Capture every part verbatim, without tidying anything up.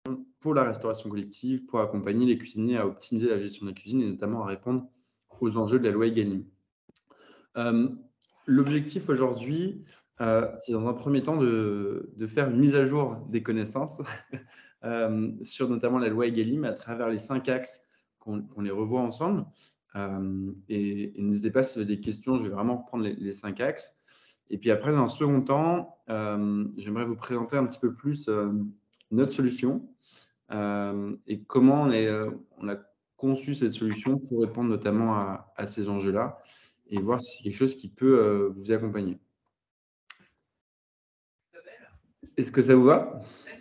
pour la restauration collective, pour accompagner les cuisiniers à optimiser la gestion de la cuisine et notamment à répondre aux enjeux de la loi Egalim. Euh, L'objectif aujourd'hui, euh, c'est dans un premier temps de, de faire une mise à jour des connaissances euh, sur notamment la loi Egalim à travers les cinq axes qu'on qu'on les revoit ensemble. Euh, et et n'hésitez pas si vous avez des questions, je vais vraiment reprendre les, les cinq axes. Et puis après, dans un second temps, euh, j'aimerais vous présenter un petit peu plus euh, notre solution euh, et comment on, est, euh, on a conçu cette solution pour répondre notamment à, à ces enjeux-là et voir si c'est quelque chose qui peut euh, vous accompagner. Est-ce que ça vous va?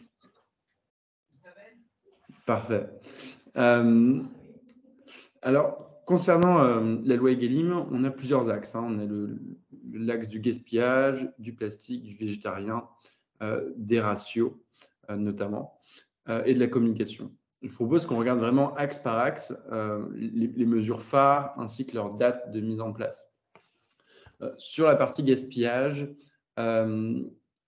Parfait. Euh, alors, concernant euh, la loi Egalim, on a plusieurs axes. Hein. On a le- l'axe du gaspillage, du plastique, du végétarien, euh, des ratios euh, notamment, euh, et de la communication. Je propose qu'on regarde vraiment axe par axe euh, les, les mesures phares ainsi que leur date de mise en place. Euh, sur la partie gaspillage, euh,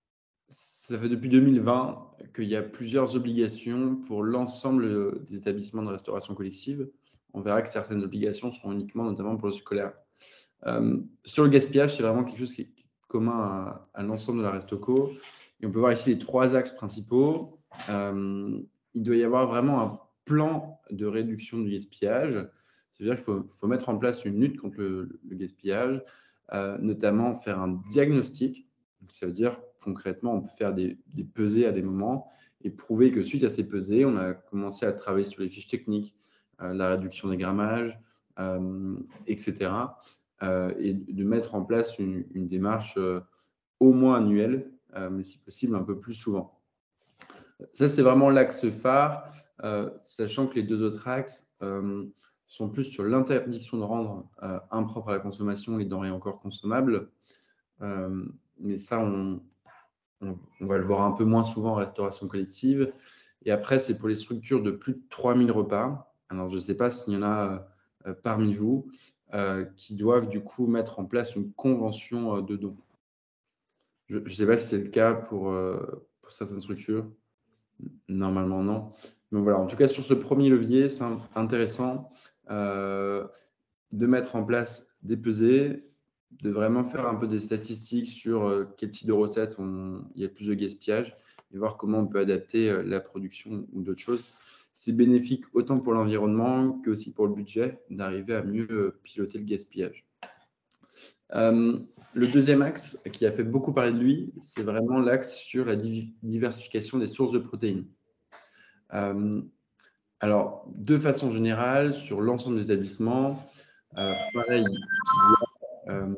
ça fait depuis deux mille vingt qu'il y a plusieurs obligations pour l'ensemble des établissements de restauration collective. On verra que certaines obligations sont uniquement notamment pour le scolaire. Euh, sur le gaspillage, c'est vraiment quelque chose qui est commun à, à l'ensemble de la Restoco. Et on peut voir ici les trois axes principaux. Euh, il doit y avoir vraiment un plan de réduction du gaspillage. Ça veut dire qu'il faut, faut mettre en place une lutte contre le, le gaspillage, euh, notamment faire un diagnostic. Donc, ça veut dire concrètement, on peut faire des, des pesées à des moments et prouver que suite à ces pesées, on a commencé à travailler sur les fiches techniques, euh, la réduction des grammages, euh, et cetera. Euh, et de mettre en place une, une démarche euh, au moins annuelle, euh, mais si possible un peu plus souvent. Ça, c'est vraiment l'axe phare, euh, sachant que les deux autres axes euh, sont plus sur l'interdiction de rendre euh, impropres à la consommation les denrées encore consommables. Euh, mais ça, on, on, on va le voir un peu moins souvent en restauration collective. Et après, c'est pour les structures de plus de trois mille repas. Alors, je ne sais pas s'il y en a euh, parmi vous euh, qui doivent du coup mettre en place une convention euh, de don. Je ne sais pas si c'est le cas pour, euh, pour certaines structures. Normalement, non. Donc voilà, en tout cas, sur ce premier levier, c'est intéressant euh, de mettre en place des pesées, de vraiment faire un peu des statistiques sur euh, quel type de recettes on, il y a plus de gaspillage et voir comment on peut adapter euh, la production ou d'autres choses. C'est bénéfique autant pour l'environnement que aussi pour le budget d'arriver à mieux euh, piloter le gaspillage. Euh, le deuxième axe qui a fait beaucoup parler de lui, c'est vraiment l'axe sur la diversification des sources de protéines. Euh, alors, de façon générale, sur l'ensemble des établissements, euh, pareil, il y a euh,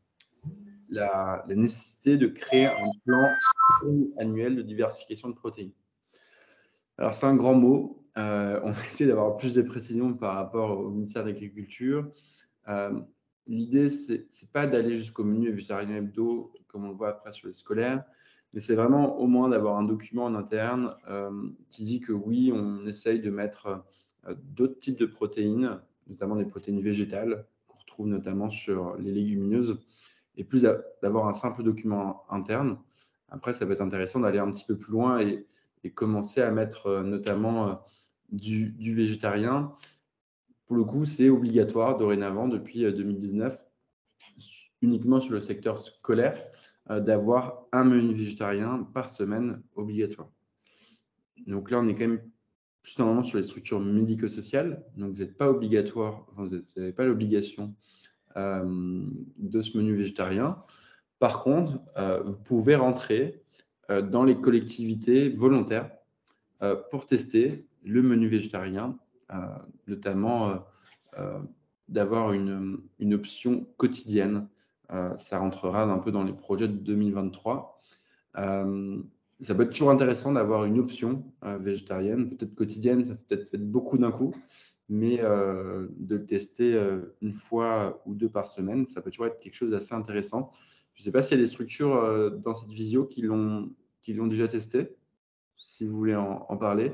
la, la nécessité de créer un plan annuel de diversification de protéines. Alors, c'est un grand mot. Euh, on va essayer d'avoir plus de précisions par rapport au ministère de l'Agriculture. Euh, L'idée, ce n'est pas d'aller jusqu'au menu végétarien hebdo, comme on le voit après sur les scolaires, mais c'est vraiment au moins d'avoir un document en interne euh, qui dit que oui, on essaye de mettre euh, d'autres types de protéines, notamment des protéines végétales, qu'on retrouve notamment sur les légumineuses, et plus d'avoir un simple document interne. Après, ça peut être intéressant d'aller un petit peu plus loin et, et commencer à mettre euh, notamment euh, du, du végétarien. Pour le coup, c'est obligatoire dorénavant depuis deux mille dix-neuf, uniquement sur le secteur scolaire, euh, d'avoir un menu végétarien par semaine obligatoire. Donc là, on est quand même plus normalement sur les structures médico-sociales. Donc, vous n'êtes pas obligatoire, enfin, vous n'avez pas l'obligation euh, de ce menu végétarien. Par contre, euh, vous pouvez rentrer euh, dans les collectivités volontaires euh, pour tester le menu végétarien, euh, notamment euh, euh, d'avoir une, une option quotidienne. Euh, ça rentrera un peu dans les projets de deux mille vingt-trois. Euh, ça peut être toujours intéressant d'avoir une option euh, végétarienne, peut-être quotidienne, ça peut être fait beaucoup d'un coup, mais euh, de le tester euh, une fois ou deux par semaine, ça peut toujours être quelque chose d'assez intéressant. Je ne sais pas s'il y a des structures euh, dans cette visio qui l'ont qui l'ont déjà testé, si vous voulez en, en parler.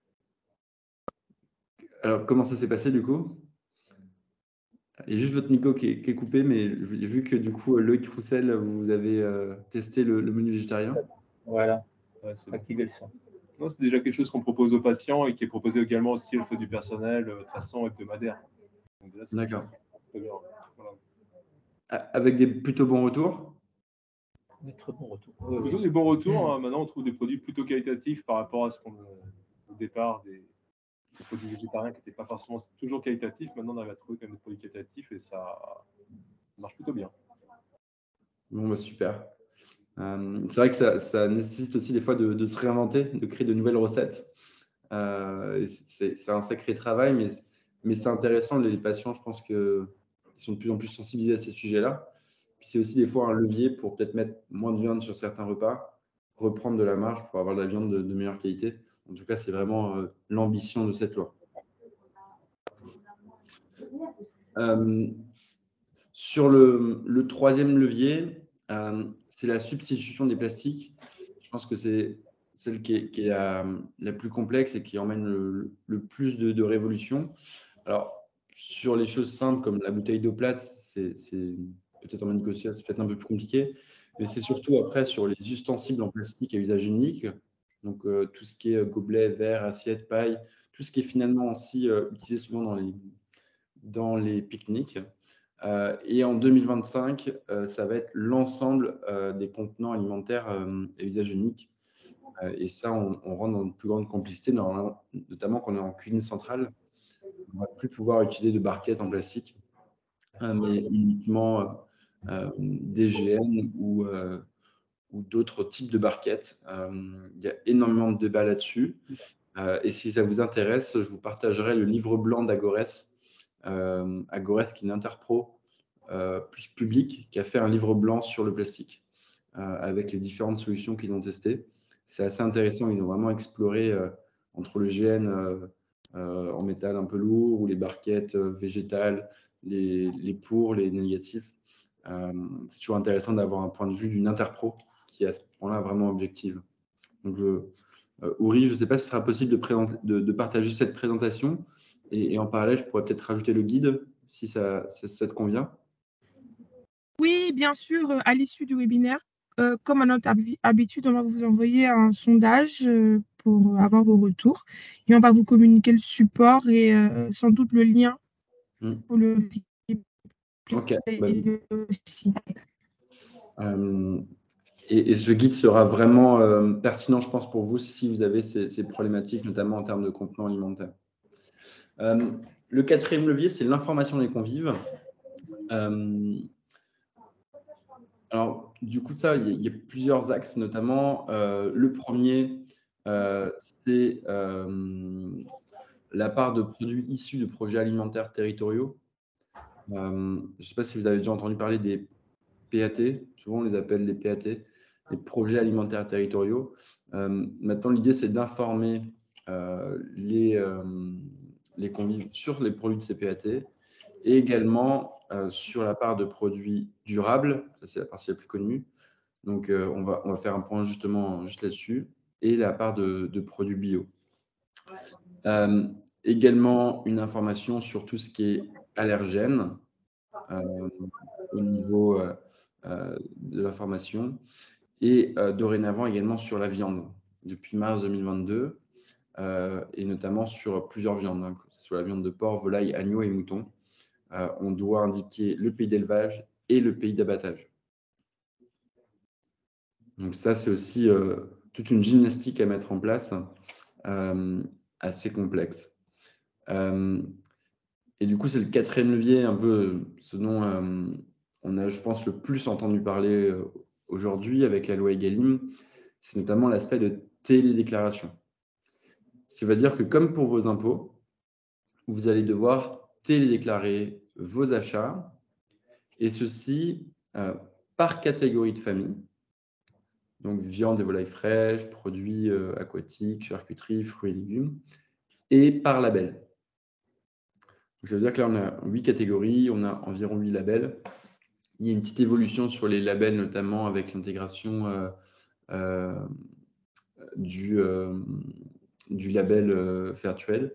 Alors, comment ça s'est passé du coup? Il y a juste votre micro qui est, qui est coupé, mais j'ai vu que du coup, Loïc Roussel, vous avez euh, testé le, le menu végétarien. Voilà, Ouais, c'est bon. activer le son. Non, c'est déjà quelque chose qu'on propose aux patients et qui est proposé également aussi au feu du personnel euh, de façon hebdomadaire. Donc déjà, c'est quelque chose D'accord. qui est très bien. Voilà. A- Avec des plutôt bons retours? Oui, très bon retour. Euh, Plutôt des bons retours. Hein. Maintenant, on trouve des produits plutôt qualitatifs par rapport à ce qu'on au départ des, des produits végétariens qui n'étaient pas forcément toujours qualitatifs. Maintenant, on arrive à trouver quand même des produits qualitatifs et ça marche plutôt bien. Bon, bah, super. Euh, c'est vrai que ça, ça nécessite aussi des fois de, de se réinventer, de créer de nouvelles recettes. Euh, et c'est c'est un sacré travail, mais, mais c'est intéressant. Les patients, je pense qu'ils sont de plus en plus sensibilisés à ces sujets-là. Puis c'est aussi des fois un levier pour peut-être mettre moins de viande sur certains repas, reprendre de la marge pour avoir de la viande de, de meilleure qualité. En tout cas, c'est vraiment euh, l'ambition de cette loi. Euh, sur le, le troisième levier, euh, c'est la substitution des plastiques. Je pense que c'est celle qui est, qui est la, la plus complexe et qui emmène le, le plus de, de révolution. Alors, sur les choses simples comme la bouteille d'eau plate, c'est c'est peut-être en négociation, c'est peut-être un peu plus compliqué, mais c'est surtout après sur les ustensiles en plastique à usage unique, donc euh, tout ce qui est gobelet, verre, assiette, paille, tout ce qui est finalement aussi euh, utilisé souvent dans les, dans les pique-niques. Euh, et en deux mille vingt-cinq, euh, ça va être l'ensemble euh, des contenants alimentaires euh, à usage unique. Euh, et ça, on, on rentre dans une plus grande complicité, notamment quand on est en cuisine centrale. On ne va plus pouvoir utiliser de barquettes en plastique, euh, mais uniquement euh, des G N ou, euh, ou d'autres types de barquettes. Euh, il y a énormément de débats là-dessus. Euh, et si ça vous intéresse, je vous partagerai le livre blanc d'Agores. Euh, Agores, qui est une interpro euh, plus publique, qui a fait un livre blanc sur le plastique, euh, avec les différentes solutions qu'ils ont testées. C'est assez intéressant. Ils ont vraiment exploré euh, entre le G N euh, euh, en métal un peu lourd ou les barquettes euh, végétales, les, les pour, les négatifs. Euh, c'est toujours intéressant d'avoir un point de vue d'une interpro qui est à ce point-là vraiment objective. Donc, je, euh, Ouri, je ne sais pas si ce sera possible de, présenter, de, de partager cette présentation et, et en parallèle, je pourrais peut-être rajouter le guide si ça, ça, ça te convient. Oui, bien sûr, euh, à l'issue du webinaire, euh, comme à notre habi- habitude, on va vous envoyer un sondage euh, pour avoir vos retours et on va vous communiquer le support et euh, sans doute le lien Hmm. pour le Ok. Bah, replay aussi. euh, et, et ce guide sera vraiment euh, pertinent, je pense, pour vous si vous avez ces, ces problématiques, notamment en termes de contenants alimentaires. Euh, le quatrième levier, c'est l'information des convives. Euh, alors, du coup, de ça, il y, a, il y a plusieurs axes, notamment. Euh, le premier, euh, c'est euh, la part de produits issus de projets alimentaires territoriaux. Euh, je ne sais pas si vous avez déjà entendu parler des P A T. Souvent, on les appelle les P A T, les projets alimentaires territoriaux. Euh, maintenant, l'idée, c'est d'informer euh, les, euh, les convives sur les produits de ces P A T et également euh, sur la part de produits durables. Ça, c'est la partie la plus connue. Donc, euh, on va, on va faire un point justement juste là-dessus. Et la part de, de produits bio. Euh, également, une information sur tout ce qui est allergène euh, au niveau euh, euh, de l'information. Et euh, dorénavant également sur la viande, depuis mars deux mille vingt-deux, euh, et notamment sur plusieurs viandes, hein, que ce soit la viande de porc, volaille, agneau et mouton. Euh, on doit indiquer le pays d'élevage et le pays d'abattage. Donc ça, c'est aussi euh, toute une gymnastique à mettre en place, euh, assez complexe. Euh, et du coup, c'est le quatrième levier, un peu ce dont euh, on a, je pense, le plus entendu parler euh, aujourd'hui avec la loi Egalim, c'est notamment l'aspect de télédéclaration. Ça veut dire que comme pour vos impôts, vous allez devoir télédéclarer vos achats, et ceci euh, par catégorie de famille. Donc, viande et volailles fraîches, produits euh, aquatiques, charcuterie, fruits et légumes, et par label. Donc, ça veut dire que là, on a huit catégories, on a environ huit labels. Il y a une petite évolution sur les labels, notamment avec l'intégration euh, euh, du, euh, du label euh, Fairtrade.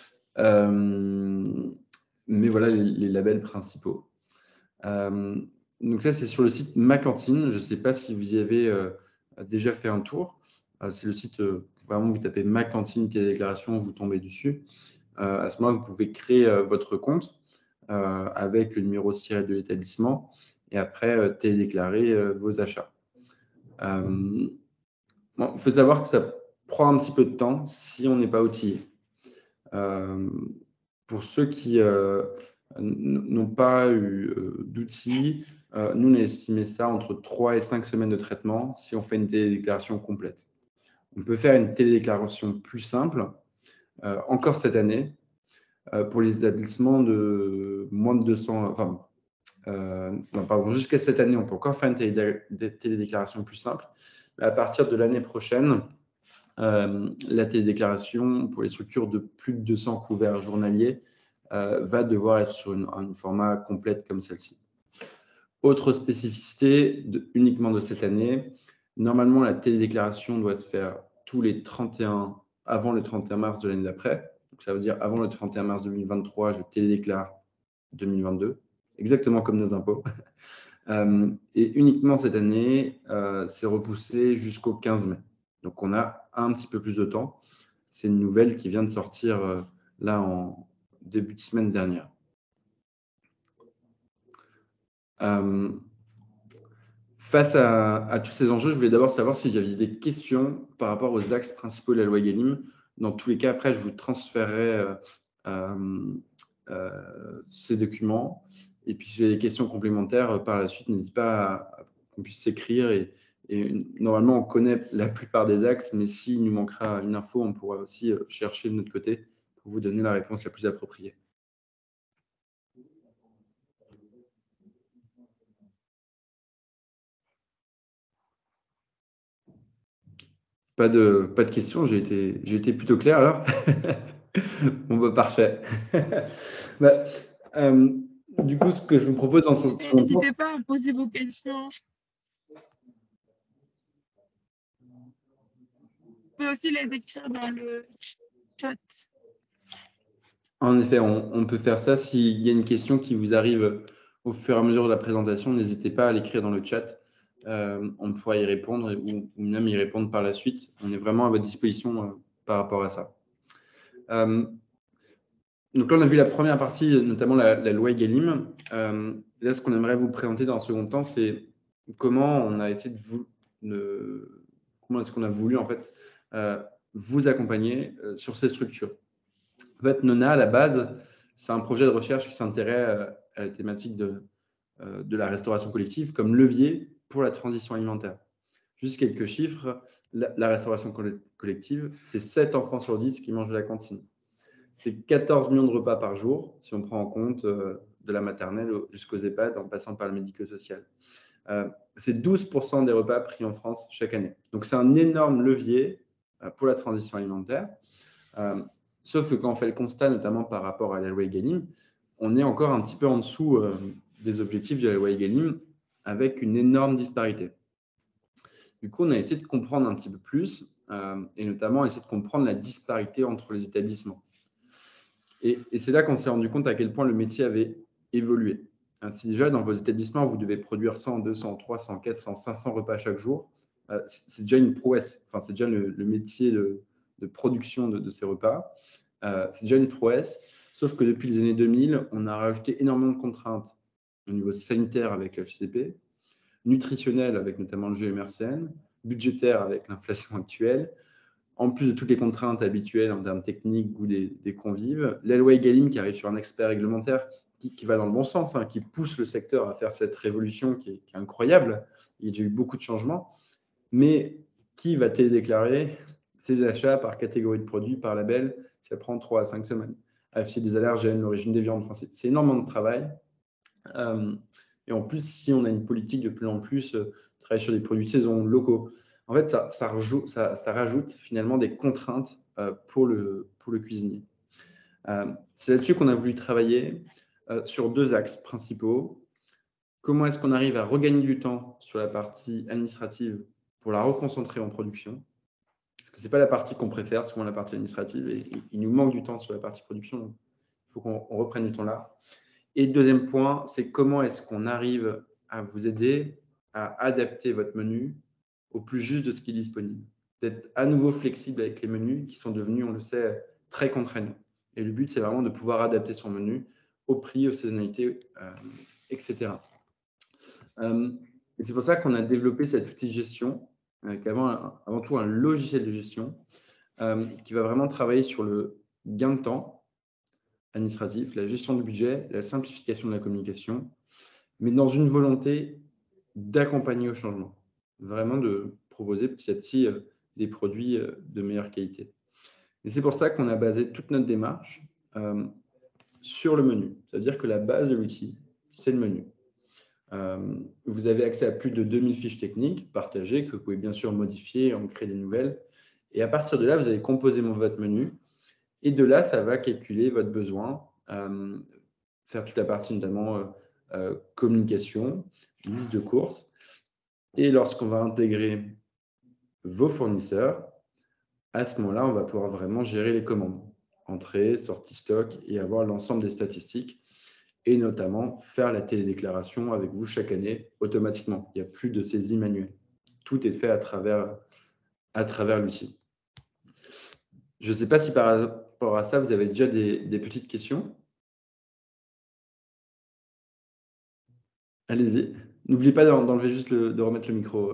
Euh, mais voilà les, les labels principaux. Euh, donc ça, c'est sur le site Ma Cantine. Je ne sais pas si vous y avez euh, déjà fait un tour. Euh, c'est le site, euh, vraiment, vous tapez ma cantine télédéclaration, vous tombez dessus. Euh, à ce moment-là, vous pouvez créer euh, votre compte euh, avec le numéro SIRET de l'établissement et après euh, télédéclarer euh, vos achats. Euh, bon, il faut savoir que ça prend un petit peu de temps si on n'est pas outillé. Euh, pour ceux qui euh, n'ont pas eu euh, d'outils, euh, nous, on a estimé ça entre trois et cinq semaines de traitement si on fait une télédéclaration complète. On peut faire une télédéclaration plus simple, euh, encore cette année, euh, pour les établissements de moins de deux cents, enfin, euh, non, pardon, jusqu'à cette année, on peut encore faire une télé télédéclaration plus simple. Mais à partir de l'année prochaine, euh, la télédéclaration pour les structures de plus de deux cents couverts journaliers euh, va devoir être sur une, un format complète comme celle-ci. Autre spécificité de, uniquement de cette année, normalement, la télédéclaration doit se faire tous les trente et un, avant le trente et un mars de l'année d'après. Donc, ça veut dire avant le trente et un mars deux mille vingt-trois, je télédéclare deux mille vingt-deux, exactement comme nos impôts. Euh, et uniquement cette année, euh, c'est repoussé jusqu'au quinze mai. Donc, on a un petit peu plus de temps. C'est une nouvelle qui vient de sortir euh, là en début de semaine dernière. Euh, face à, à tous ces enjeux, je voulais d'abord savoir s'il y avait des questions par rapport aux axes principaux de la loi Egalim. Dans tous les cas, après, je vous transférerai euh, euh, euh, ces documents. Et puis, si vous avez des questions complémentaires euh, par la suite, n'hésitez pas à, à qu'on puisse s'écrire. Et, et normalement, on connaît la plupart des axes, mais s'il nous manquera une info, on pourra aussi euh, chercher de notre côté pour vous donner la réponse la plus appropriée. Pas de, pas de questions, j'ai été, j'ai été plutôt clair alors. Bon, bah, parfait. bah, euh, du coup, ce que je vous propose dans ce second temps, N'hésitez pas à poser vos questions. Vous pouvez aussi les écrire dans le chat. En effet, on, on peut faire ça. S'il y a une question qui vous arrive au fur et à mesure de la présentation, n'hésitez pas à l'écrire dans le chat. Euh, on pourra y répondre ou, ou même y répondre par la suite. On est vraiment à votre disposition euh, par rapport à ça. Euh, donc là, on a vu la première partie, notamment la, la loi Egalim. Euh, là, ce qu'on aimerait vous présenter dans un second temps, c'est comment on a essayé de vous, de, comment est-ce qu'on a voulu en fait euh, vous accompagner euh, sur ces structures. En fait, Nona, à la base, c'est un projet de recherche qui s'intéresse à la thématique de, euh, de la restauration collective comme levier pour la transition alimentaire. Juste quelques chiffres, la, la restauration collective, c'est sept enfants sur dix qui mangent à la cantine. C'est quatorze millions de repas par jour, si on prend en compte euh, de la maternelle jusqu'aux EHPAD, en passant par le médico-social. Euh, c'est douze pour cent des repas pris en France chaque année. Donc, c'est un énorme levier euh, pour la transition alimentaire. Euh, sauf que quand on fait le constat, notamment par rapport à la loi Egalim, on est encore un petit peu en dessous euh, des objectifs de la loi Egalim, avec une énorme disparité. Du coup, on a essayé de comprendre un petit peu plus, euh, et notamment essayer de comprendre la disparité entre les établissements. Et, et c'est là qu'on s'est rendu compte à quel point le métier avait évolué. Ainsi, déjà, dans vos établissements, vous devez produire cent, deux cents, trois cents, quatre cents, cinq cents repas chaque jour. Euh, c'est déjà une prouesse. Enfin, c'est déjà le, le métier de, de production de, de ces repas. Euh, c'est déjà une prouesse. Sauf que depuis les années deux mille, on a rajouté énormément de contraintes au niveau sanitaire avec H C P, nutritionnel avec notamment le G M R C N, budgétaire avec l'inflation actuelle, en plus de toutes les contraintes habituelles en termes techniques ou des, des convives. La loi Egalim qui arrive sur un expert réglementaire qui, qui va dans le bon sens, hein, qui pousse le secteur à faire cette révolution qui est, qui est incroyable. Il y a déjà eu beaucoup de changements. Mais qui va télédéclarer ses achats par catégorie de produits, par label? Ça prend trois à cinq semaines. Afficher des allergènes, l'origine des viandes, enfin, c'est énormément de travail. Euh, et en plus, si on a une politique de plus en plus, euh, travailler sur des produits de saison locaux, en fait, ça, ça, rajoute, ça, ça rajoute finalement des contraintes euh, pour, le, pour le cuisinier. Euh, c'est là-dessus qu'on a voulu travailler euh, sur deux axes principaux. Comment est-ce qu'on arrive à regagner du temps sur la partie administrative pour la reconcentrer en production? Parce que ce n'est pas la partie qu'on préfère, souvent la partie administrative, et, et il nous manque du temps sur la partie production. Donc il faut qu'on reprenne du temps là. Et le deuxième point, c'est comment est-ce qu'on arrive à vous aider à adapter votre menu au plus juste de ce qui est disponible. d'être à nouveau flexible avec les menus qui sont devenus, on le sait, très contraignants. Et le but, c'est vraiment de pouvoir adapter son menu au prix, aux saisonnalités, euh, et cetera. Euh, et c'est pour ça qu'on a développé cet outil de gestion, euh, qui est avant, avant tout un logiciel de gestion, euh, qui va vraiment travailler sur le gain de temps administratif, la gestion du budget, la simplification de la communication, mais dans une volonté d'accompagner au changement, vraiment de proposer petit à petit euh, des produits euh, de meilleure qualité. Et c'est pour ça qu'on a basé toute notre démarche euh, sur le menu. C'est-à-dire que la base de l'outil, c'est le menu. Euh, vous avez accès à plus de deux mille fiches techniques partagées que vous pouvez bien sûr modifier, en créer des nouvelles. Et à partir de là, vous allez composer votre menu. Et de là, ça va calculer votre besoin, euh, faire toute la partie notamment euh, euh, communication, liste de courses. Et lorsqu'on va intégrer vos fournisseurs, à ce moment-là, on va pouvoir vraiment gérer les commandes, entrée, sortie stock et avoir l'ensemble des statistiques et notamment faire la télédéclaration avec vous chaque année automatiquement. Il n'y a plus de saisie manuelle. Tout est fait à travers, à travers l'outil. Je ne sais pas si par rapport à ça, vous avez déjà des, des petites questions. Allez-y. N'oubliez pas d'enlever juste le, de remettre le micro.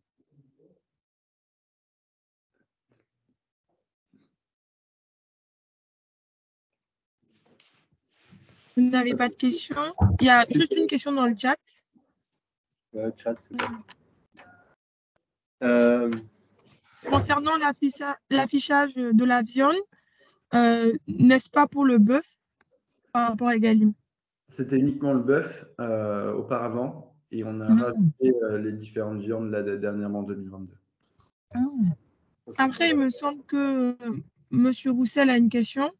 Vous n'avez pas de questions? Il y a juste une question dans le chat. Euh, chat, c'est bon. Euh, Concernant l'affichage de la viande, euh, n'est-ce pas pour le bœuf par rapport à Egalim? C'était uniquement le bœuf euh, auparavant et on a mmh. rajouté euh, les différentes viandes là, dernièrement en deux mille vingt-deux. Mmh. Après, il me semble que euh, M. Roussel a une question.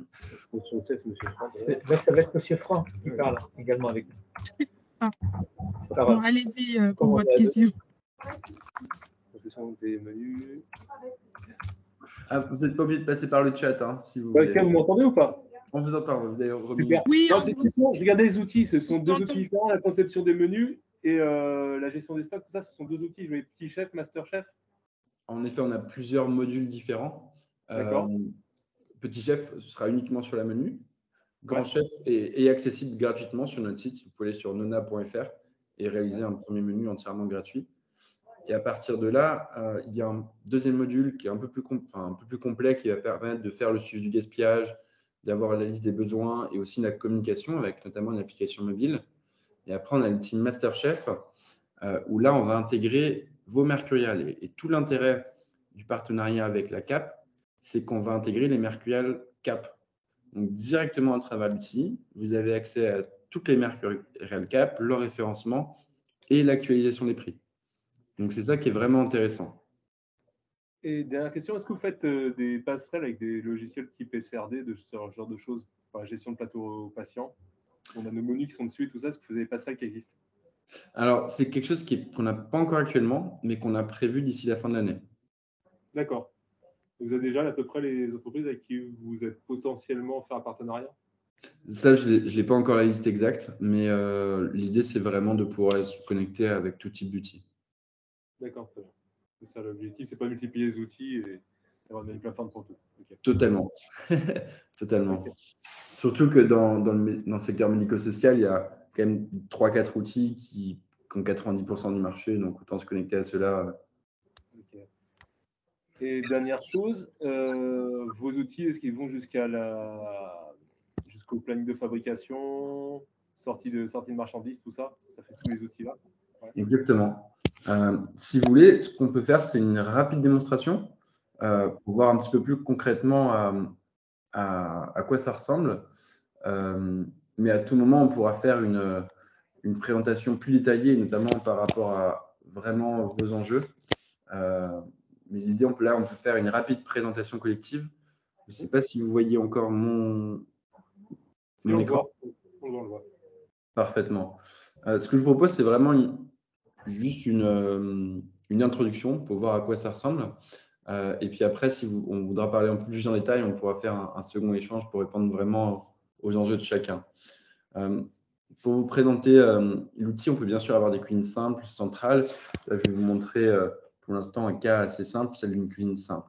Là, ça va être M. Franck qui parle également avec nous. Ah. Bon, allez-y euh, pour votre question. Des menus. Ah, vous n'êtes pas obligé de passer par le chat. Hein, si vous, voulez. Vous m'entendez ou pas? On vous entend. Vous avez remis... Super. Oui, non, on vous... question, je regardais les outils. Ce sont deux outils différents. La conception des menus et euh, la gestion des stocks. Tout ça, ce sont deux outils. Je voyais Petit Chef, Master Chef. En effet, on a plusieurs modules différents. D'accord. Euh, Petit Chef, ce sera uniquement sur la menu. Grand ouais. Chef est, est accessible gratuitement sur notre site. Vous pouvez aller sur nona point F R et réaliser un premier menu entièrement gratuit. Et à partir de là, euh, il y a un deuxième module qui est un peu, plus enfin, un peu plus complet, qui va permettre de faire le suivi du gaspillage, d'avoir la liste des besoins et aussi la communication avec notamment une application mobile. Et après, on a le team MasterChef euh, où là, on va intégrer vos mercuriales. Et, et tout l'intérêt du partenariat avec la C A P, c'est qu'on va intégrer les mercuriales C A P. Donc, directement à travers l'outil, vous avez accès à toutes les mercuriales C A P, leur référencement et l'actualisation des prix. Donc, c'est ça qui est vraiment intéressant. Et dernière question, est-ce que vous faites euh, des passerelles avec des logiciels type S R D, de ce genre de choses, pour la gestion de plateau patient? On a nos menus qui sont dessus et tout ça, est-ce que vous avez des passerelles qui existent? Alors, c'est quelque chose qu'on n'a pas encore actuellement, mais qu'on a prévu d'ici la fin de l'année. D'accord. Vous avez déjà à peu près les entreprises avec qui vous êtes potentiellement faire un partenariat? Ça, je ne l'ai pas encore la liste exacte, mais euh, l'idée, c'est vraiment de pouvoir se connecter avec tout type d'outils. D'accord, très bien. C'est ça l'objectif, c'est pas multiplier les outils et avoir une plateforme pour tout. Okay. Totalement. Totalement. Okay. Surtout que dans, dans, le, dans le secteur médico-social, il y a quand même trois quatre outils qui, qui ont quatre-vingt-dix pour cent du marché, donc autant se connecter à ceux-là. Okay. Et dernière chose, euh, vos outils, est-ce qu'ils vont jusqu'à la jusqu'au planning de fabrication, sortie de, sortie de marchandises, tout ça? Ça fait tous les outils-là? Ouais. Exactement. Euh, si vous voulez, ce qu'on peut faire, c'est une rapide démonstration euh, pour voir un petit peu plus concrètement euh, à, à quoi ça ressemble. Euh, mais à tout moment, on pourra faire une, une présentation plus détaillée, notamment par rapport à vraiment vos enjeux. Euh, mais l'idée, là, on peut faire une rapide présentation collective. Je ne sais pas si vous voyez encore mon, si mon on écran. Voit. On le voit. Parfaitement. Euh, ce que je vous propose, c'est vraiment une, juste une, euh, une introduction pour voir à quoi ça ressemble. Euh, et puis après, si vous, on voudra parler un peu plus en détail, on pourra faire un, un second échange pour répondre vraiment aux enjeux de chacun. Euh, pour vous présenter euh, l'outil, on peut bien sûr avoir des queries simples, centrales. Là, je vais vous montrer, euh, pour l'instant un cas assez simple, celle d'une cuisine simple.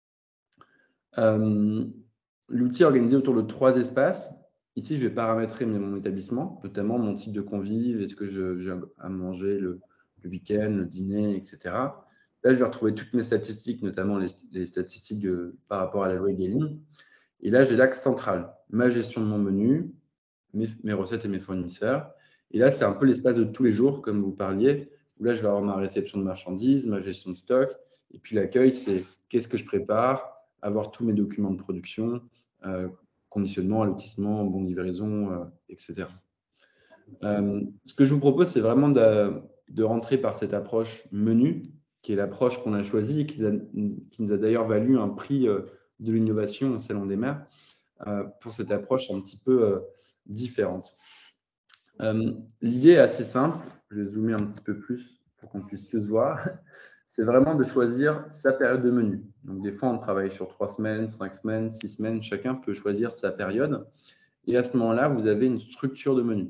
Euh, L'outil est organisé autour de trois espaces. Ici, je vais paramétrer mon établissement, notamment mon type de convive, est-ce que je- j'ai à manger le, le week-end, le dîner, et cetera. Là, je vais retrouver toutes mes statistiques, notamment les, les statistiques euh, par rapport à la loi Egalim. Et là, j'ai l'axe central, ma gestion de mon menu, mes, mes recettes et mes fournisseurs. Et là, c'est un peu l'espace de tous les jours, comme vous parliez, où là, je vais avoir ma réception de marchandises, ma gestion de stock. Et puis l'accueil, c'est qu'est-ce que je prépare, avoir tous mes documents de production, euh, conditionnement, allotissement, bon de livraison, euh, et cetera. Euh, ce que je vous propose, c'est vraiment de, de rentrer par cette approche menu, qui est l'approche qu'on a choisie et qui nous a, qui nous a d'ailleurs valu un prix euh, de l'innovation au Salon des Mers, euh, pour cette approche un petit peu euh, différente. Euh, L'idée est assez simple, je vais zoomer un petit peu plus pour qu'on puisse plus voir. C'est vraiment de choisir sa période de menu. Donc, des fois, on travaille sur trois semaines, cinq semaines, six semaines. Chacun peut choisir sa période. Et à ce moment-là, vous avez une structure de menu.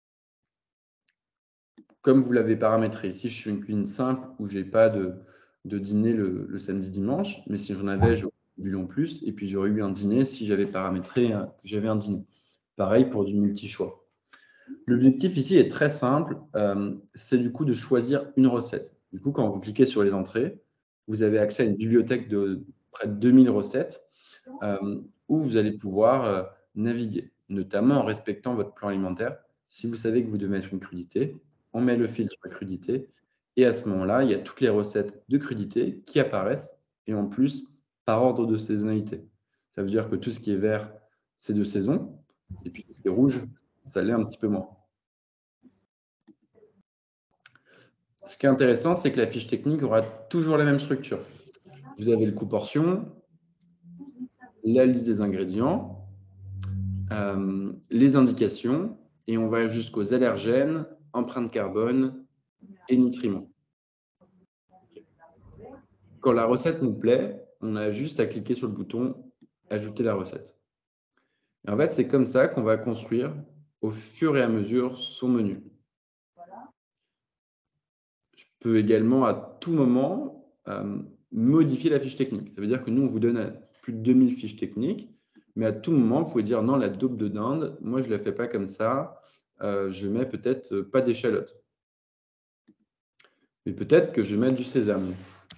Comme vous l'avez paramétré. Ici, je suis une cuisine simple où je n'ai pas de, de dîner le, le samedi dimanche. Mais si j'en avais, j'aurais eu en plus. Et puis, j'aurais eu un dîner si j'avais paramétré que j'avais un dîner. Pareil pour du multi-choix. L'objectif ici est très simple. Euh, c'est du coup de choisir une recette. Du coup, quand vous cliquez sur les entrées, vous avez accès à une bibliothèque de près de deux mille recettes euh, où vous allez pouvoir euh, naviguer, notamment en respectant votre plan alimentaire. Si vous savez que vous devez mettre une crudité, on met le filtre à crudité et à ce moment-là, il y a toutes les recettes de crudité qui apparaissent et en plus par ordre de saisonnalité. Ça veut dire que tout ce qui est vert, c'est de saison et puis tout ce qui est rouge, ça l'est un petit peu moins. Ce qui est intéressant, c'est que la fiche technique aura toujours la même structure. Vous avez le coût portion, la liste des ingrédients, euh, les indications, et on va jusqu'aux allergènes, empreintes carbone et nutriments. Quand la recette nous plaît, on a juste à cliquer sur le bouton « Ajouter la recette ». Et en fait, c'est comme ça qu'on va construire au fur et à mesure son menu. Je peux également à tout moment euh, modifier la fiche technique. Ça veut dire que nous, on vous donne plus de deux mille fiches techniques, mais à tout moment, vous pouvez dire non, la daube de dinde, moi, je ne la fais pas comme ça, euh, je mets peut-être pas d'échalote. Mais peut-être que je mets du sésame.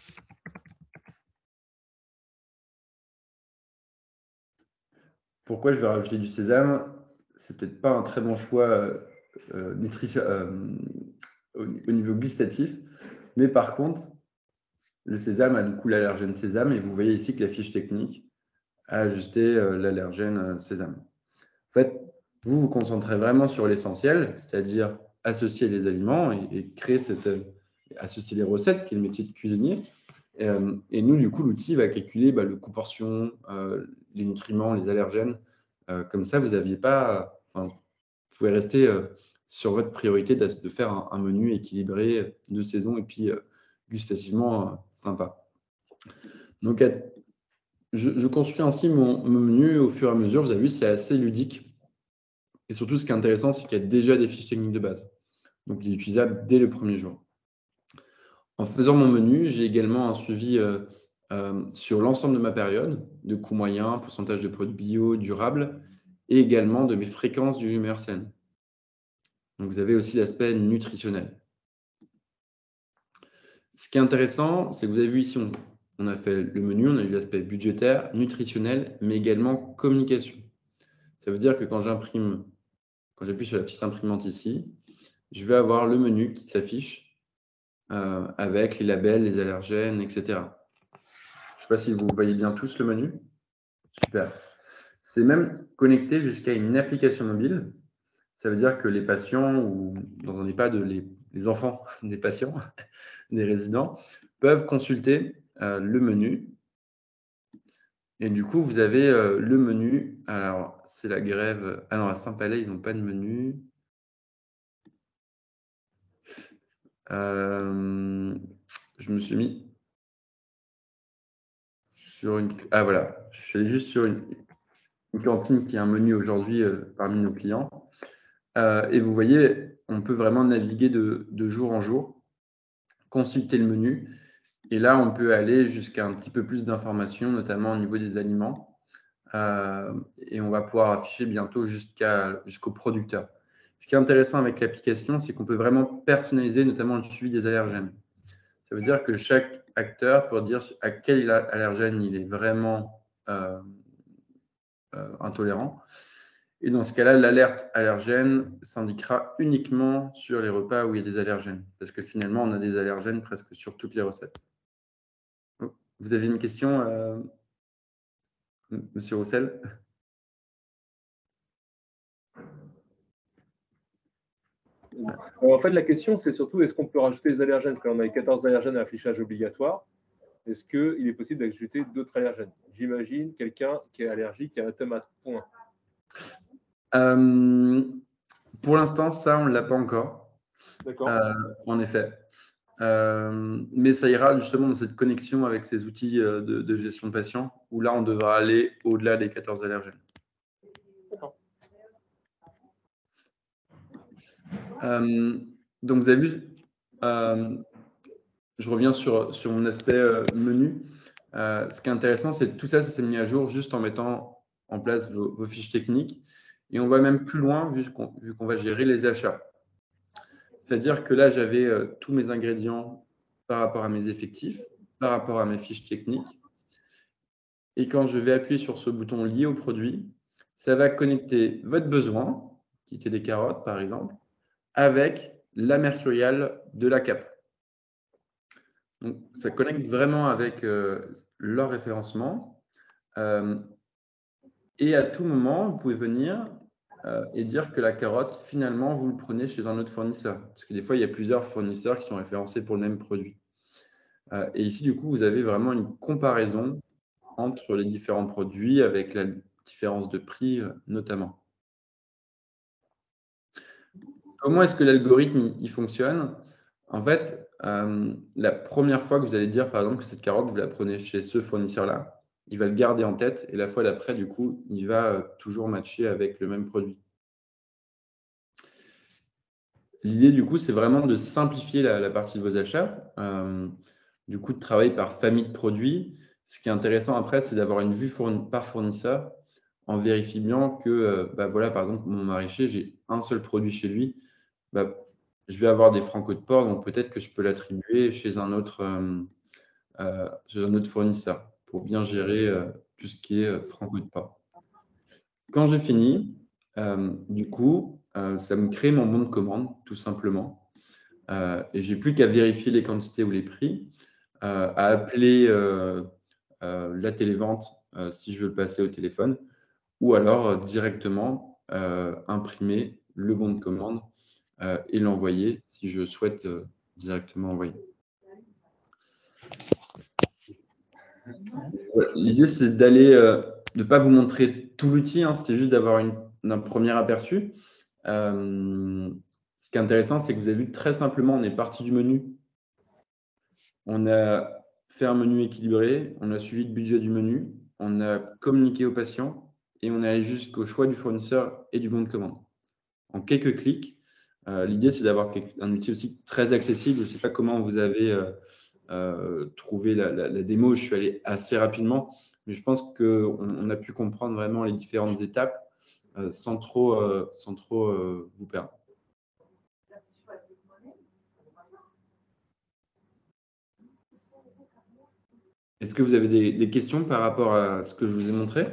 Pourquoi je vais rajouter du sésame? C'est peut-être pas un très bon choix euh, euh, nutrition, euh, au, au niveau gustatif, mais par contre, le sésame a du coup l'allergène sésame, et vous voyez ici que la fiche technique a ajusté euh, l'allergène euh, sésame. En fait, vous vous concentrez vraiment sur l'essentiel, c'est-à-dire associer les aliments et, et créer cette, euh, associer les recettes, qui est le métier de cuisinier. Et, euh, et nous, du coup, l'outil va calculer bah, le coût portion, euh, les nutriments, les allergènes. Euh, comme ça, vous n'aviez pas, enfin, vous pouvez rester euh, sur votre priorité de, de faire un, un menu équilibré de saison et puis euh, gustativement euh, sympa. Donc, je, je construis ainsi mon, mon menu au fur et à mesure. Vous avez vu, c'est assez ludique. Et surtout, ce qui est intéressant, c'est qu'il y a déjà des fiches techniques de base. Donc, il est utilisable dès le premier jour. En faisant mon menu, j'ai également un suivi euh, euh, sur l'ensemble de ma période, de coûts moyens, pourcentage de produits bio, durables, et également de mes fréquences du G M R C N. Donc, vous avez aussi l'aspect nutritionnel. Ce qui est intéressant, c'est que vous avez vu ici, on, on a fait le menu, on a eu l'aspect budgétaire, nutritionnel, mais également communication. Ça veut dire que quand j'imprime, quand j'appuie sur la petite imprimante ici, je vais avoir le menu qui s'affiche euh, avec les labels, les allergènes, et cetera. Je ne sais pas si vous voyez bien tous le menu. Super. C'est même connecté jusqu'à une application mobile. Ça veut dire que les patients, ou dans un EHPAD, les, les enfants des patients, des résidents, peuvent consulter euh, le menu. Et du coup, vous avez euh, le menu. Alors, c'est la grève. Ah non, à Saint-Palais, ils n'ont pas de menu. Euh, je me suis mis sur une. Ah voilà, je suis allé juste sur une, une cantine qui a un menu aujourd'hui euh, parmi nos clients. Euh, et vous voyez, on peut vraiment naviguer de, de jour en jour, consulter le menu Et là, on peut aller jusqu'à un petit peu plus d'informations, notamment au niveau des aliments. Euh, et on va pouvoir afficher bientôt jusqu'à, jusqu'au producteur. Ce qui est intéressant avec l'application, c'est qu'on peut vraiment personnaliser notamment le suivi des allergènes. Ça veut dire que chaque acteur peut dire à quel allergène il est vraiment euh, euh, intolérant. Et dans ce cas-là, l'alerte allergène s'indiquera uniquement sur les repas où il y a des allergènes. Parce que finalement, on a des allergènes presque sur toutes les recettes. Vous avez une question, euh, Monsieur Roussel? En fait, la question, c'est surtout est-ce qu'on peut rajouter des allergènes? Parce qu'on a quatorze allergènes à affichage obligatoire. Est-ce qu'il est possible d'ajouter d'autres allergènes? J'imagine quelqu'un qui est allergique à la tomate. Point. Euh, pour l'instant, ça, on ne l'a pas encore. D'accord. Euh, en effet. Euh, mais ça ira justement dans cette connexion avec ces outils de, de gestion de patients, où là, on devra aller au-delà des quatorze allergènes. D'accord. Euh, donc, vous avez vu, euh, je reviens sur, sur mon aspect euh, menu. Euh, ce qui est intéressant, c'est que tout ça, ça s'est mis à jour juste en mettant en place vos, vos fiches techniques. Et on va même plus loin vu qu'on vu qu'on va gérer les achats. C'est-à-dire que là, j'avais euh, tous mes ingrédients par rapport à mes effectifs, par rapport à mes fiches techniques. Et quand je vais appuyer sur ce bouton lié au produit, ça va connecter votre besoin, qui était des carottes par exemple, avec la mercuriale de la cape. Donc, ça connecte vraiment avec euh, leur référencement. Euh, et à tout moment, vous pouvez venir euh, et dire que la carotte, finalement, vous le prenez chez un autre fournisseur. Parce que des fois, il y a plusieurs fournisseurs qui sont référencés pour le même produit. Euh, et ici, du coup, vous avez vraiment une comparaison entre les différents produits avec la différence de prix, euh, notamment. Comment est-ce que l'algorithme il, il fonctionne? En fait, euh, la première fois que vous allez dire, par exemple, que cette carotte, vous la prenez chez ce fournisseur-là, il va le garder en tête et la fois d'après, du coup, il va euh, toujours matcher avec le même produit. L'idée, du coup, c'est vraiment de simplifier la, la partie de vos achats, euh, du coup, de travailler par famille de produits. Ce qui est intéressant après, c'est d'avoir une vue fourni- par fournisseur en vérifiant que, euh, bah, voilà, par exemple, mon maraîcher, j'ai un seul produit chez lui. Bah, je vais avoir des franco de porc, donc peut-être que je peux l'attribuer chez un autre, euh, euh, chez un autre fournisseur pour bien gérer euh, tout ce qui est euh, franco de porc. Quand j'ai fini, euh, du coup, euh, ça me crée mon bon de commande, tout simplement. Euh, et j'ai plus qu'à vérifier les quantités ou les prix, euh, à appeler euh, euh, la télévente euh, si je veux le passer au téléphone, ou alors euh, directement euh, imprimer le bon de commande euh, et l'envoyer si je souhaite euh, directement envoyer. Voilà. L'idée, c'est d'aller, euh, de ne pas vous montrer tout l'outil, hein, c'était juste d'avoir une, un premier aperçu. Euh, ce qui est intéressant, c'est que vous avez vu très simplement, on est parti du menu. On a fait un menu équilibré, on a suivi le budget du menu, on a communiqué au patient et on est allé jusqu'au choix du fournisseur et du bon de commande. En quelques clics, euh, l'idée, c'est d'avoir un outil aussi très accessible. Je ne sais pas comment vous avez euh, euh, trouvé la, la, la démo, je suis allé assez rapidement, mais je pense qu'on on a pu comprendre vraiment les différentes étapes euh, sans trop, euh, sans trop euh, vous perdre. Est-ce que vous avez des, des questions par rapport à ce que je vous ai montré?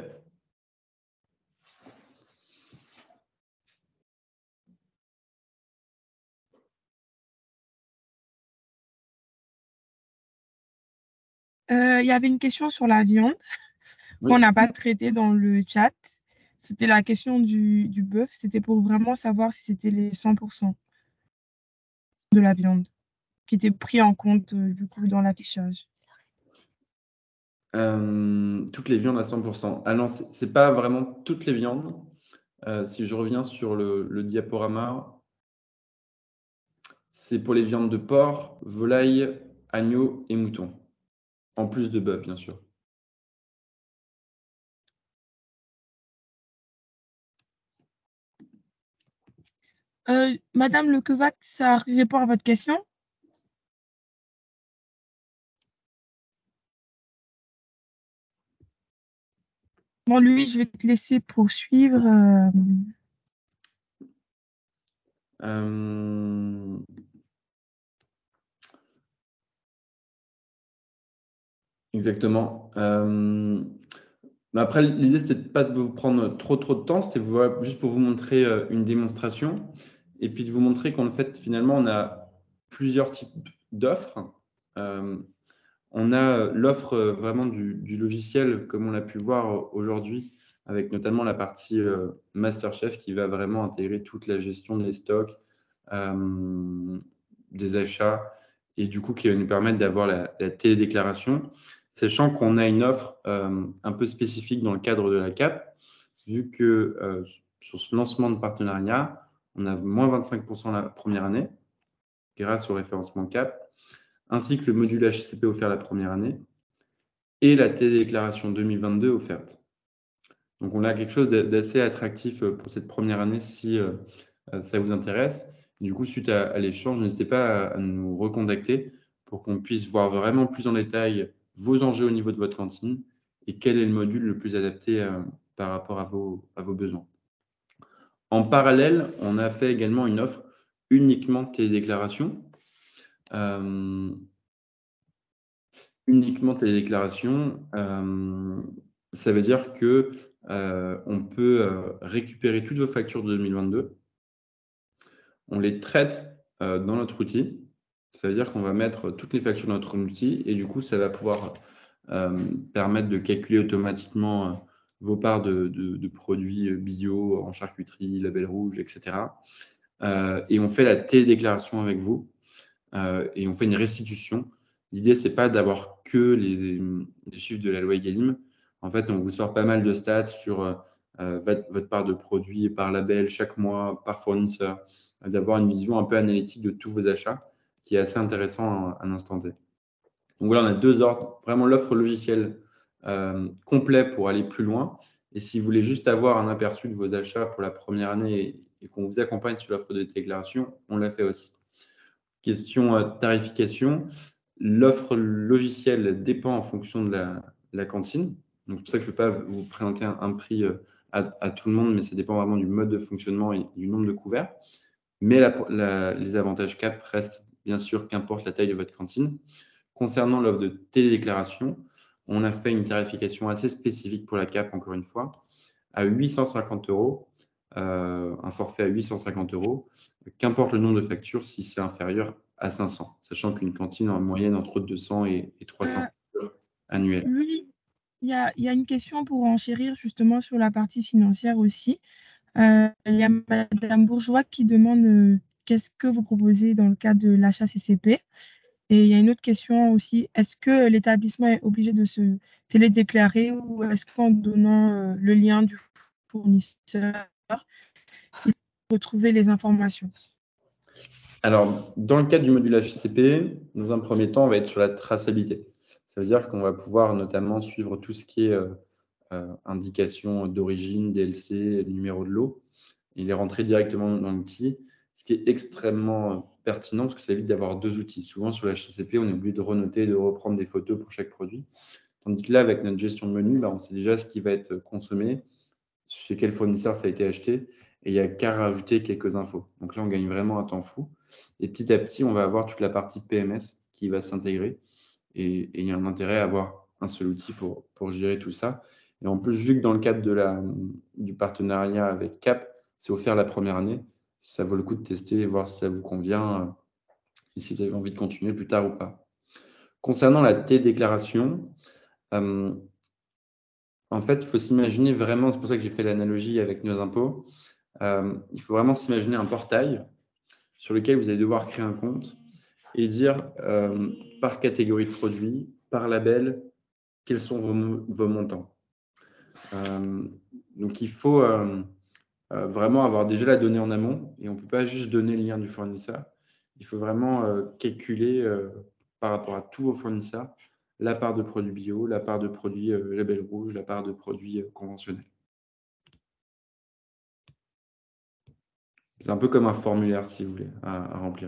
Euh, Il y avait une question sur la viande Oui. qu'on n'a pas traitée dans le chat. C'était la question du, du bœuf. C'était pour vraiment savoir si c'était les cent pour cent de la viande qui était pris en compte euh, du coup dans l'affichage. Euh, toutes les viandes à cent pour cent. Ah non, ce n'est pas vraiment toutes les viandes. Euh, si je reviens sur le, le diaporama, c'est pour les viandes de porc, volaille, agneau et mouton. En plus de bœuf, bien sûr. Euh, Madame Lequevac, ça répond à votre question? Bon, Louis, je vais te laisser poursuivre. euh, Euh, Exactement. Euh, mais après, l'idée, c'était pas de vous prendre trop trop de temps, c'était voilà, juste pour vous montrer euh, une démonstration et puis de vous montrer qu'en fait, finalement, on a plusieurs types d'offres. Euh, on a l'offre euh, vraiment du, du logiciel, comme on l'a pu voir aujourd'hui, avec notamment la partie euh, MasterChef qui va vraiment intégrer toute la gestion des stocks, euh, des achats, et du coup qui va nous permettre d'avoir la, la télédéclaration, sachant qu'on a une offre euh, un peu spécifique dans le cadre de la C A P, vu que euh, sur ce lancement de partenariat, on a moins vingt-cinq pour cent la première année, grâce au référencement C A P, ainsi que le module H C P offert la première année, et la télédéclaration deux mille vingt-deux offerte. Donc, on a quelque chose d'assez attractif pour cette première année si euh, ça vous intéresse. Du coup, suite à, à l'échange, n'hésitez pas à, à nous recontacter pour qu'on puisse voir vraiment plus en détail vos enjeux au niveau de votre cantine et quel est le module le plus adapté euh, par rapport à vos, à vos besoins. En parallèle, on a fait également une offre uniquement télédéclaration. Euh, uniquement télédéclaration, euh, ça veut dire que euh, on peut euh, récupérer toutes vos factures de deux mille vingt-deux, on les traite euh, dans notre outil. Ça veut dire qu'on va mettre toutes les factures dans notre outil et du coup, ça va pouvoir euh, permettre de calculer automatiquement euh, vos parts de, de, de produits bio en charcuterie, label rouge, et cetera. Euh, et on fait la télédéclaration avec vous euh, et on fait une restitution. L'idée, c'est pas d'avoir que les, les chiffres de la loi Egalim. En fait, on vous sort pas mal de stats sur euh, votre, votre part de produits par label chaque mois, par fournisseur, d'avoir une vision un peu analytique de tous vos achats, qui est assez intéressant à, à l'instant T. Donc voilà, on a deux ordres. Vraiment l'offre logicielle euh, complet pour aller plus loin. Et si vous voulez juste avoir un aperçu de vos achats pour la première année et, et qu'on vous accompagne sur l'offre de déclaration, on l'a fait aussi. Question euh, tarification. L'offre logicielle dépend en fonction de la, la cantine. Donc, c'est pour ça que je ne peux pas vous présenter un, un prix euh, à, à, tout le monde, mais ça dépend vraiment du mode de fonctionnement et du nombre de couverts. Mais la, la, les avantages C A P restent bien sûr qu'importe la taille de votre cantine. Concernant l'offre de télédéclaration, on a fait une tarification assez spécifique pour la C A P, encore une fois, à huit cent cinquante euros, euh, un forfait à huit cent cinquante euros, qu'importe le nombre de factures si c'est inférieur à cinq cents, sachant qu'une cantine en moyenne entre deux cents et, et trois cents euh, factures annuelles. Louis, il y a, il y a une question pour enchérir justement sur la partie financière aussi. Euh, il y a Madame Bourgeois qui demande euh, qu'est-ce que vous proposez dans le cadre de l'achat C C P. Et il y a une autre question aussi, est-ce que l'établissement est obligé de se télédéclarer ou est-ce qu'en donnant euh, le lien du fournisseur, il peut retrouver les informations? Alors, dans le cadre du module H C P, dans un premier temps, on va être sur la traçabilité. Ça veut dire qu'on va pouvoir notamment suivre tout ce qui est euh, euh, indication d'origine, D L C, numéro de lot, et les rentrer directement dans l'outil, ce qui est extrêmement euh, pertinent parce que ça évite d'avoir deux outils. Souvent, sur la H C P, on est obligé de renoter, de reprendre des photos pour chaque produit. Tandis que là, avec notre gestion de menu, bah, on sait déjà ce qui va être consommé, chez quel fournisseur ça a été acheté, et il n'y a qu'à rajouter quelques infos. Donc là, on gagne vraiment un temps fou. Et petit à petit, on va avoir toute la partie P M S qui va s'intégrer. Et, et il y a un intérêt à avoir un seul outil pour, pour gérer tout ça. Et en plus, vu que dans le cadre de la, du partenariat avec C A P, c'est offert la première année, ça vaut le coup de tester et voir si ça vous convient euh, et si vous avez envie de continuer plus tard ou pas. Concernant la T-déclaration, euh, en fait, il faut s'imaginer vraiment, c'est pour ça que j'ai fait l'analogie avec nos impôts, euh, il faut vraiment s'imaginer un portail sur lequel vous allez devoir créer un compte et dire euh, par catégorie de produits, par label, quels sont vos, vos montants. Euh, donc, il faut euh, euh, vraiment avoir déjà la donnée en amont et on ne peut pas juste donner le lien du fournisseur. Il faut vraiment euh, calculer euh, par rapport à tous vos fournisseurs la part de produits bio, la part de produits euh, label rouge, la part de produits euh, conventionnels. C'est un peu comme un formulaire, si vous voulez, à, à remplir.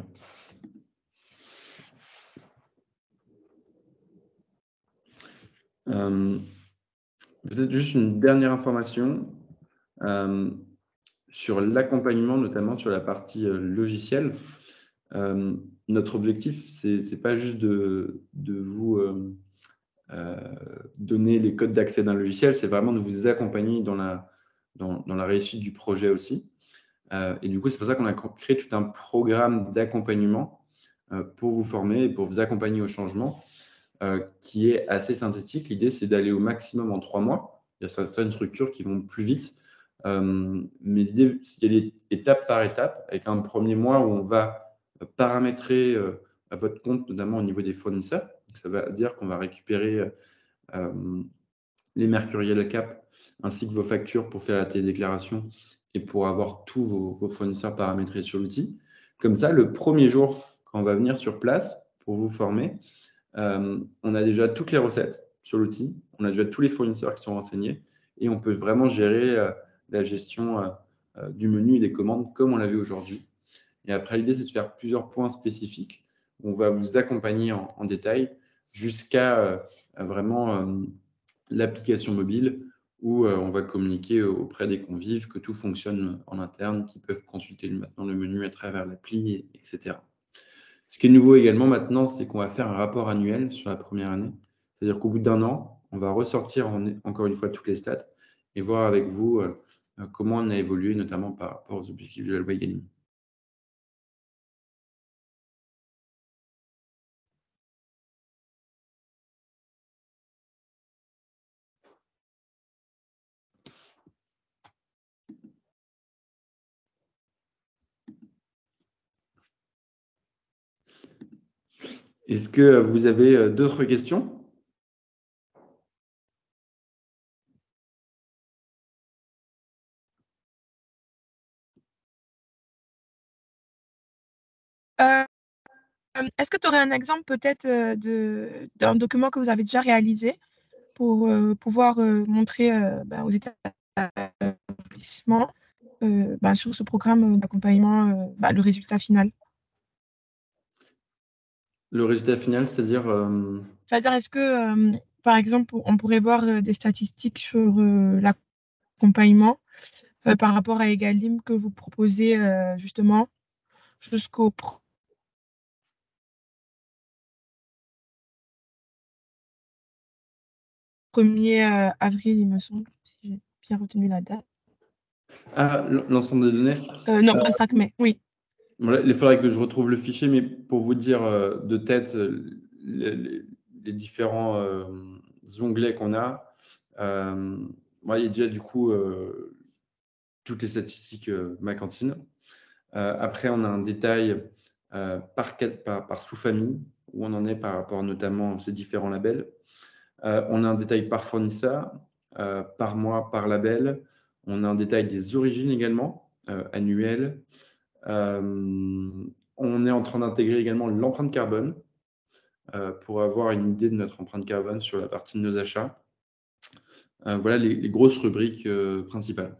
Euh, Peut-être juste une dernière information euh, sur l'accompagnement, notamment sur la partie euh, logicielle. Euh, notre objectif, c'est n'est pas juste de, de vous euh, euh, donner les codes d'accès d'un logiciel, c'est vraiment de vous accompagner dans la, dans, dans la réussite du projet aussi. Euh, et du coup, c'est pour ça qu'on a créé tout un programme d'accompagnement euh, pour vous former et pour vous accompagner au changement, euh, qui est assez synthétique. L'idée, c'est d'aller au maximum en trois mois. Il y a certaines structures qui vont plus vite. Euh, mais l'idée, c'est d'y aller étape par étape, avec un premier mois où on va paramétrer euh, votre compte, notamment au niveau des fournisseurs. Donc, ça veut dire qu'on va récupérer euh, les mercuriels cap, ainsi que vos factures pour faire la télédéclaration et pour avoir tous vos, vos fournisseurs paramétrés sur l'outil. Comme ça, le premier jour, quand on va venir sur place pour vous former, euh, on a déjà toutes les recettes sur l'outil, on a déjà tous les fournisseurs qui sont renseignés et on peut vraiment gérer euh, la gestion euh, euh, du menu et des commandes comme on l'a vu aujourd'hui. Et après, l'idée, c'est de faire plusieurs points spécifiques. On va vous accompagner en, en détail jusqu'à euh, vraiment euh, l'application mobile où euh, on va communiquer auprès des convives que tout fonctionne en interne, qu'ils peuvent consulter maintenant le menu à travers l'appli, et cetera. Ce qui est nouveau également maintenant, c'est qu'on va faire un rapport annuel sur la première année. C'est-à-dire qu'au bout d'un an, on va ressortir en, encore une fois toutes les stats et voir avec vous euh, comment on a évolué, notamment par rapport aux objectifs de la loi Egalim. Est-ce que vous avez d'autres questions ? Euh, Est-ce que tu aurais un exemple peut-être euh, de, d'un document que vous avez déjà réalisé pour euh, pouvoir euh, montrer euh, bah, aux établissements euh, bah, sur ce programme d'accompagnement euh, bah, le résultat final? Le résultat final, c'est-à-dire… euh, C'est-à-dire, est-ce que, euh, par exemple, on pourrait voir euh, des statistiques sur euh, l'accompagnement euh, par rapport à Egalim que vous proposez euh, justement jusqu'au premier euh, avril, il me semble, si j'ai bien retenu la date. Ah, l'ensemble des données. Euh, non, vingt-cinq mai, oui. Bon, là, il faudrait que je retrouve le fichier, mais pour vous dire euh, de tête euh, les, les- les différents euh, onglets qu'on a, euh, moi, il y a déjà du coup euh, toutes les statistiques euh, ma cantine. Euh, après, on a un détail euh, par, quat- par, par sous-famille, où on en est par rapport notamment à ces différents labels. Euh, on a un détail par fournisseur, euh, par mois, par label. On a un détail des origines également, euh, annuelles. Euh, on est en train d'intégrer également l'empreinte carbone euh, pour avoir une idée de notre empreinte carbone sur la partie de nos achats. Euh, voilà les, les grosses rubriques euh, principales.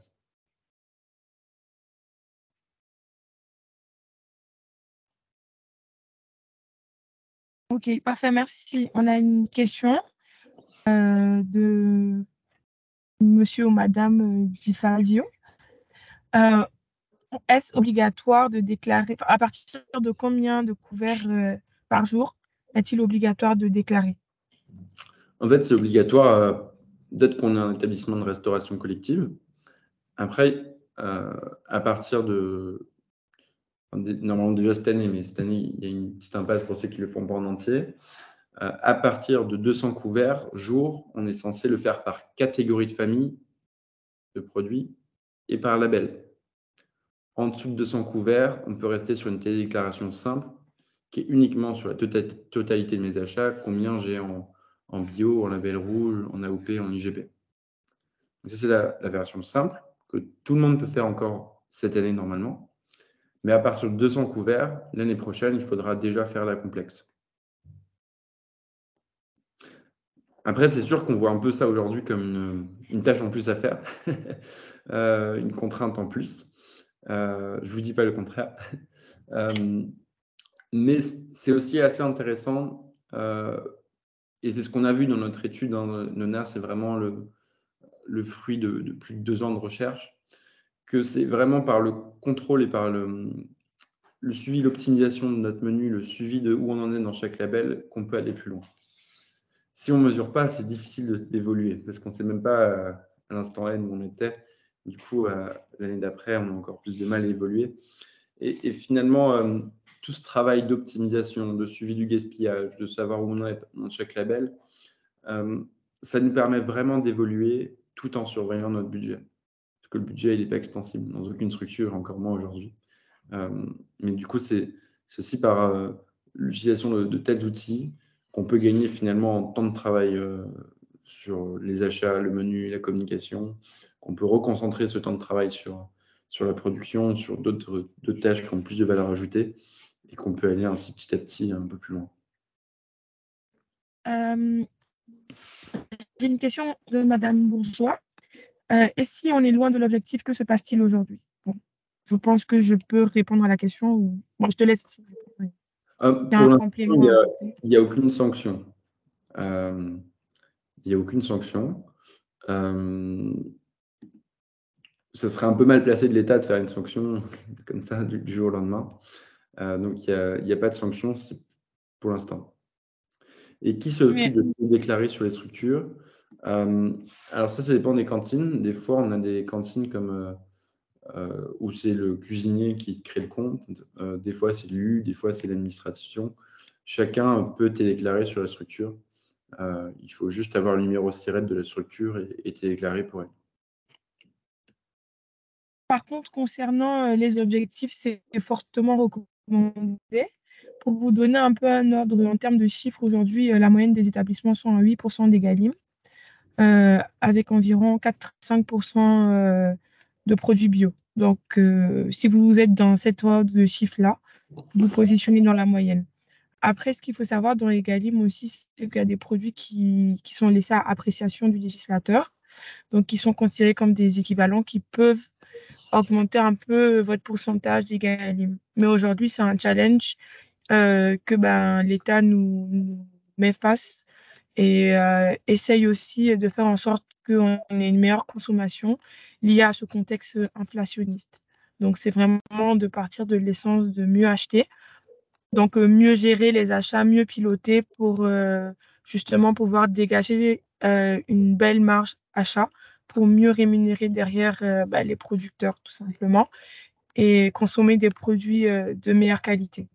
Ok, parfait, merci. On a une question euh, de monsieur ou madame euh, Di Fazio. Euh, est-ce obligatoire de déclarer, enfin, à partir de combien de couverts euh, par jour est-il obligatoire de déclarer? En fait, c'est obligatoire euh, d'être qu'on est un établissement de restauration collective. Après, euh, à partir de… Normalement déjà cette année, mais cette année, il y a une petite impasse pour ceux qui le font pas en entier. Euh, à partir de deux cents couverts jour, on est censé le faire par catégorie de famille de produits et par label. En dessous de deux cents couverts, on peut rester sur une télédéclaration simple qui est uniquement sur la tota-, totalité de mes achats, combien j'ai en, en bio, en label rouge, en A O P, en I G P. Donc ça, c'est la, la version simple que tout le monde peut faire encore cette année normalement. Mais à partir de deux cents couverts, l'année prochaine, il faudra déjà faire la complexe. Après, c'est sûr qu'on voit un peu ça aujourd'hui comme une, une tâche en plus à faire, euh, une contrainte en plus. Euh, je ne vous dis pas le contraire. Euh, mais c'est aussi assez intéressant, euh, et c'est ce qu'on a vu dans notre étude, hein, Nona, c'est vraiment le, le fruit de, de plus de deux ans de recherche, que c'est vraiment par le contrôle et par le, le suivi, l'optimisation de notre menu, le suivi de où on en est dans chaque label, qu'on peut aller plus loin. Si on ne mesure pas, c'est difficile d'évoluer parce qu'on ne sait même pas euh, à l'instant N où on était. Du coup, euh, l'année d'après, on a encore plus de mal à évoluer. Et, et finalement, euh, tout ce travail d'optimisation, de suivi du gaspillage, de savoir où on est dans chaque label, euh, ça nous permet vraiment d'évoluer tout en surveillant notre budget. Parce que le budget, il n'est pas extensible dans aucune structure, encore moins aujourd'hui. Euh, mais du coup, c'est aussi par euh, l'utilisation de, de tels outils qu'on peut gagner finalement en temps de travail euh, sur les achats, le menu, la communication, qu'on peut reconcentrer ce temps de travail sur, sur la production, sur d'autres tâches qui ont plus de valeur ajoutée et qu'on peut aller ainsi petit à petit un peu plus loin. Euh, J'ai une question de Madame Bourgeois. Euh, et si on est loin de l'objectif, que se passe-t-il aujourd'hui? Bon, je pense que je peux répondre à la question. Ou... Bon, je te laisse. Euh, pour l'instant, il n'y a, a aucune sanction. Euh, il n'y a aucune sanction. Euh, ça serait un peu mal placé de l'État de faire une sanction comme ça du, du jour au lendemain. Euh, donc, il n'y a, a pas de sanction pour l'instant. Et qui s'occupe de se déclarer sur les structures? euh, Alors ça, ça dépend des cantines. Des fois, on a des cantines comme euh, euh, où c'est le cuisinier qui crée le compte. Euh, des fois, c'est l'U, des fois, c'est l'administration. Chacun peut déclarer sur la structure. Euh, il faut juste avoir le numéro SIRET de la structure et, et déclarer pour elle. Par contre, concernant les objectifs, c'est fortement recommandé. Pour vous donner un peu un ordre en termes de chiffres, aujourd'hui, la moyenne des établissements sont à huit pour cent d'Egalim, euh, avec environ quatre à cinq pour cent euh, de produits bio. Donc, euh, si vous êtes dans cet ordre de chiffres-là, vous vous positionnez dans la moyenne. Après, ce qu'il faut savoir dans Egalim aussi, c'est qu'il y a des produits qui, qui sont laissés à appréciation du législateur, donc qui sont considérés comme des équivalents qui peuvent augmenter un peu votre pourcentage d'Egalim. Mais aujourd'hui, c'est un challenge euh, que ben, l'État nous, nous met face et euh, essaye aussi de faire en sorte qu'on ait une meilleure consommation liée à ce contexte inflationniste. Donc, c'est vraiment de partir de l'essence de mieux acheter. Donc, euh, mieux gérer les achats, mieux piloter pour euh, justement pouvoir dégager euh, une belle marge achat pour mieux rémunérer derrière euh, bah, les producteurs, tout simplement, et consommer des produits euh, de meilleure qualité.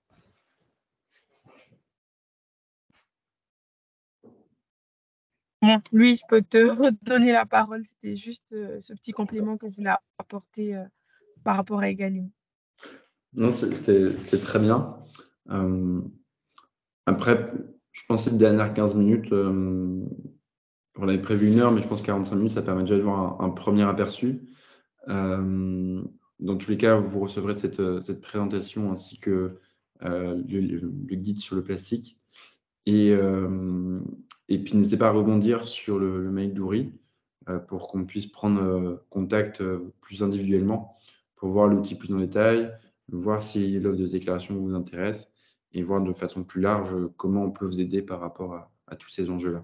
Bon, lui, je peux te redonner la parole. C'était juste euh, ce petit complément que je voulais apporter euh, par rapport à Egalim. Non, c'était très bien. Euh, après, je pensais que les dernières quinze minutes, euh, on avait prévu une heure, mais je pense que quarante-cinq minutes, ça permet déjà de voir un, un premier aperçu. Euh, dans tous les cas, vous recevrez cette, cette présentation ainsi que euh, le, le guide sur le plastique. Et, euh, et puis, n'hésitez pas à rebondir sur le, le mail d'Ouri euh, pour qu'on puisse prendre euh, contact euh, plus individuellement pour voir l'outil plus en détail, voir si l'offre de déclaration vous intéresse et voir de façon plus large comment on peut vous aider par rapport à, à tous ces enjeux-là.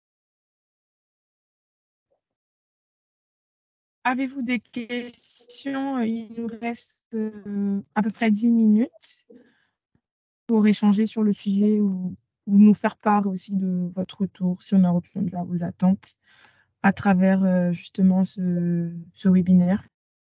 Avez-vous des questions? Il nous reste euh, à peu près dix minutes pour échanger sur le sujet ou, ou nous faire part aussi de votre retour, si on a répondu à vos attentes à travers euh, justement ce, ce webinaire.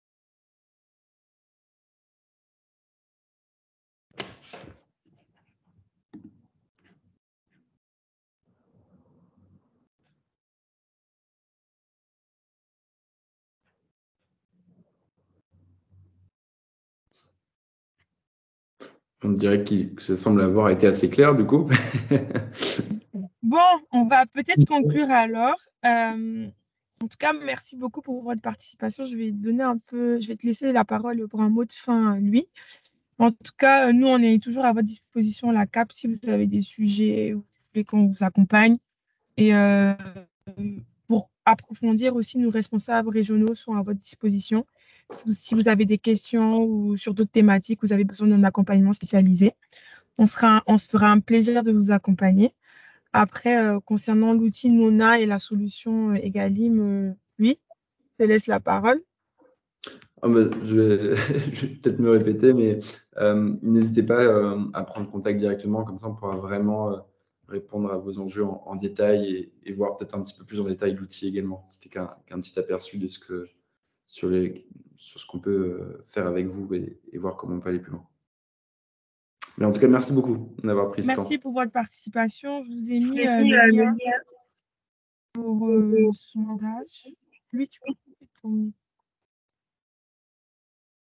On dirait que ça semble avoir été assez clair du coup. Bon, on va peut-être conclure alors. Euh, en tout cas, merci beaucoup pour votre participation. Je vais donner un peu, je vais te laisser la parole pour un mot de fin, lui. En tout cas, nous, on est toujours à votre disposition, la C A P, si vous avez des sujets, vous voulez qu'on vous accompagne. Et euh, pour approfondir aussi, nos responsables régionaux sont à votre disposition. Si vous avez des questions ou sur d'autres thématiques, vous avez besoin d'un accompagnement spécialisé, on, sera, on se fera un plaisir de vous accompagner. Après, euh, concernant l'outil Nona et la solution euh, Egalim, euh, Oui, je te laisse la parole. Ah bah, je vais, je vais peut-être me répéter, mais euh, n'hésitez pas euh, à prendre contact directement, comme ça on pourra vraiment euh, répondre à vos enjeux en, en détail et, et voir peut-être un petit peu plus en détail l'outil également. C'était qu'un qu'un petit aperçu de ce que, sur, les, sur ce qu'on peut euh, faire avec vous et, et voir comment on peut aller plus loin. Mais en tout cas, merci beaucoup d'avoir pris ce Merci temps. pour votre participation. Je vous ai mis euh, le lien pour euh, le sondage. Lui, tu peux couper ton micro.